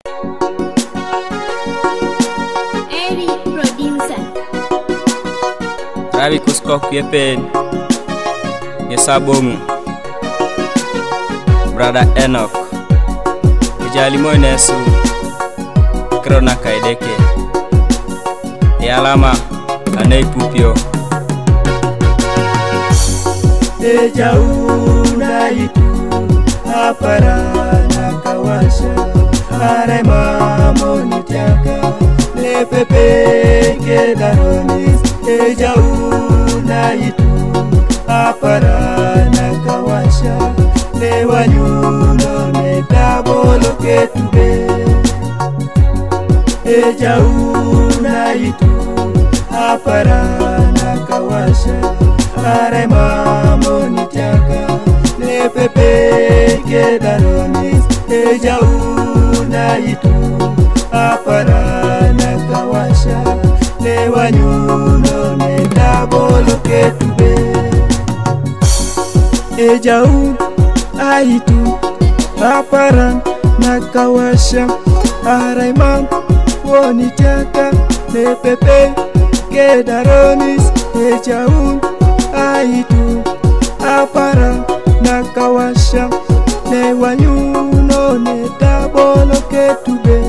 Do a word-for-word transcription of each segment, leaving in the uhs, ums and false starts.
Eric Producer Ravi Kuskok Yepen Yesabomu Brother Enoch Ijali Moinesu Krona Kaideke Yalama Anei Pupio Eja unaitu Apara nakawasha Are mamo nitiaka Lepepe kedaronis Eja unaitu Apara nakawasha Lewa nyuno netabolo ketube Eja unaitu Apara nakawasha Are mamo nitiaka Lepepe kedaronis Eja unaitu Apara nakawasha Lewa nyuno netabolo ketube Eja unaitu Apara nakawasha Are mamo nitiaka Lepepe kedaronis Eja unaitu Apara nakawasha Lewa nyuno netabolo ketube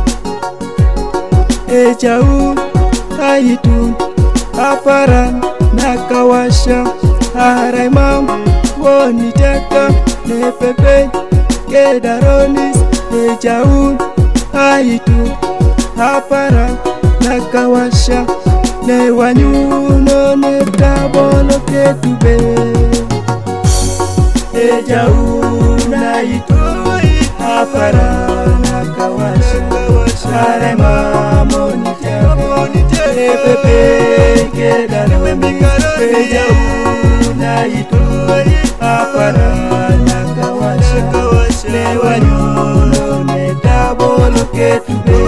Eja unaitu Apara nakawasha Are mamo nitiaka Lepepe kedaronis Eja unaitu Apara nakawasha Lewa nyuno netabolo ketube Eja unaitu Apara nakawasha Are mamo nitiaka Lepepe kedaronis Eja unaitu Apara nakawasha Lewa nyuno netabolo ketube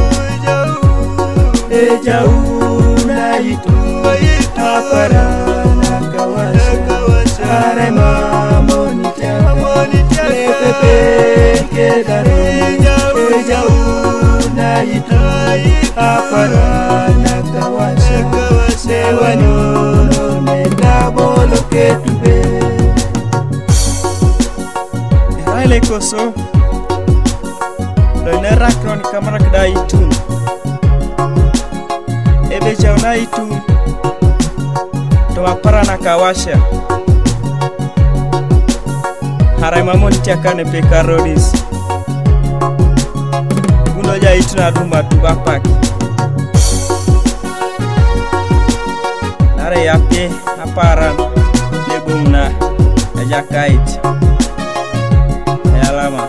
Eja unaitu Apara nakawasha Are mamo nitiaka Lepepe kedaronis Eja unaitu Apara nakawasha Lewa nyuno netabolo ketube Haile koso Lo nerakron kamera kda itun Ebe jauna itu To Apara nakawasha Harai mamo nitiaka ne pekaronis Uno ja itu na dumba tubapaki Nare yape Apara Lebumna Eja kait Yalama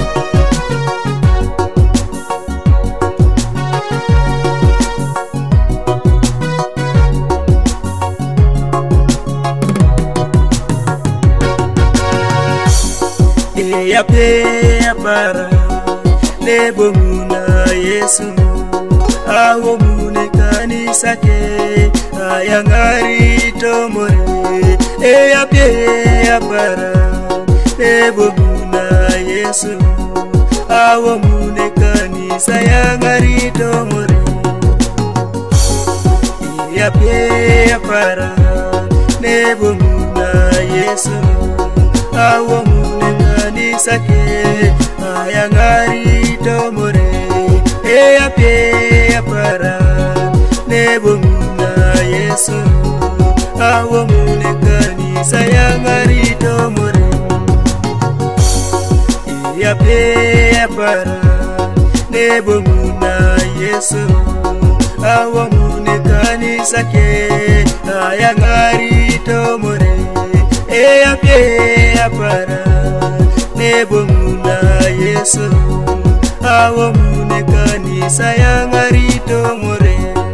Yape Apara Lebumna Yesu Awo mune kanisa ke Ayangari tomore E yape Apara Lebumna Yesu Awo mune kanisa Ayangari tomore E yape Apara Lebumna Yesu Awo mune kanisa ke Ayangari tomore E yape Apara Lebumna Yesu Awo mune kanisa Ayangari tomore E yape Apara Lebumna Yesu Awo mune kanisa ke Ayangari tomore E yape Apara Lebumna Yesu Awo mune kanisa Ayangari tomore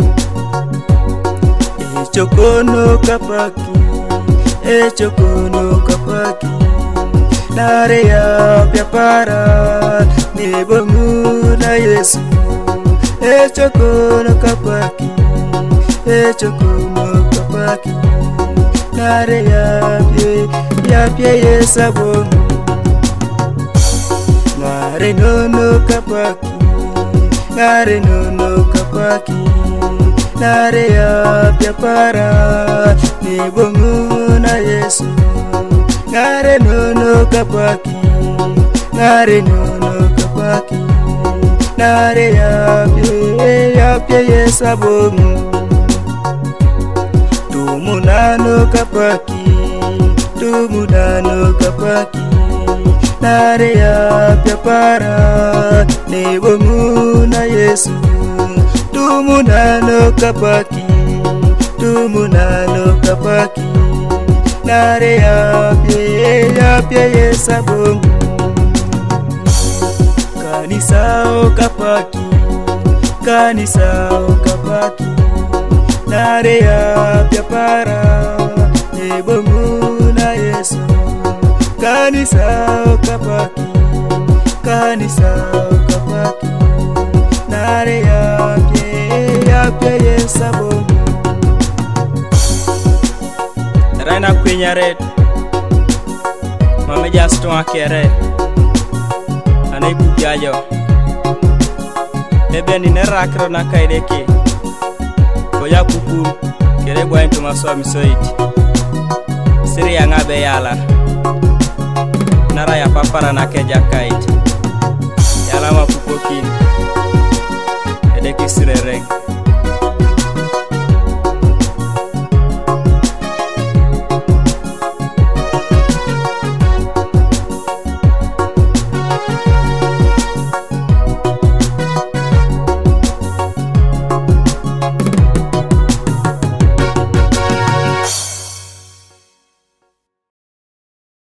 E chokono kapaki E chokono kapaki Nare yape Apara Lebumna Yesu E chokono kapaki E chokono kapaki Nare yape Yape Yesabomu Nare nono kapaki ngare nono kapaki nare ya pia para ni bongo na Yesu ngare nono kapaki ngare nono kapaki nare ya pia ya pia Yesu bongo tumunano kapaki tumunano kapaki nare ya pia para ni bongo na Yesu tumunano kapaki tumunano kapaki nare ya pia ya pia Yesu bongo kanisa o kapaki kanisa o kapaki nare ya pia para ni bongo na Yesu kanisa o kapaki kanisa o kapaki nare ya pia ya pia Yesu bongo Raina kwinya red mame jasto akere anai bujajo ebe ni nerakro na kaideke koya kuku kere bwain to maso misoiti siri yanga be yala nara ya papara na keja kait yala mapukokin edeki sire reng